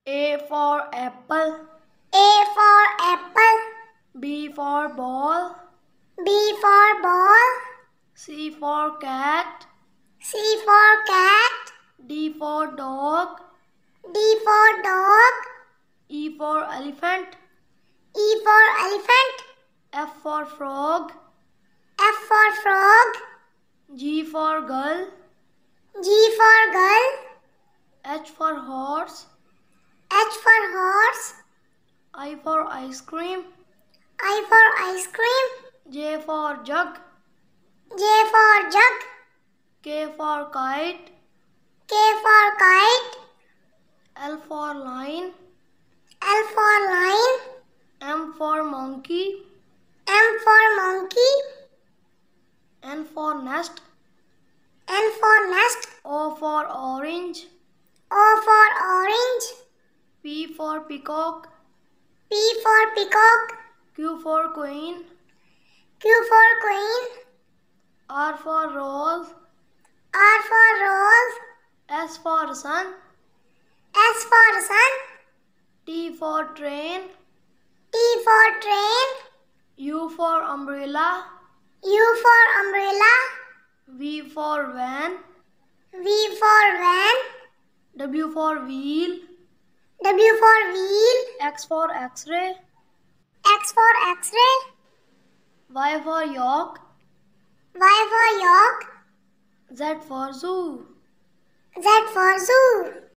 A for apple. A for apple. B for ball. B for ball. C for cat. C for cat. D for dog. D for dog. E for elephant. E for elephant. F for frog. F for frog. G for girl. G for girl. H for horse. H for horse. I for ice cream. I for ice cream. J for jug. J for jug. K for kite. K for kite. L for lion. L for lion. M for monkey. M for monkey. N for nest. N for nest. O for orange. O for orange. P for peacock. P for peacock. Q for queen. Q for queen. R for rose. R for rose. S for sun. S for sun. T for train. T for train. U for umbrella. U for umbrella. V for van. V for van. W for wheel. W for wheel. X for x-ray. X for x-ray. Y for york. Y for york. Z for zoo. Z for zoo.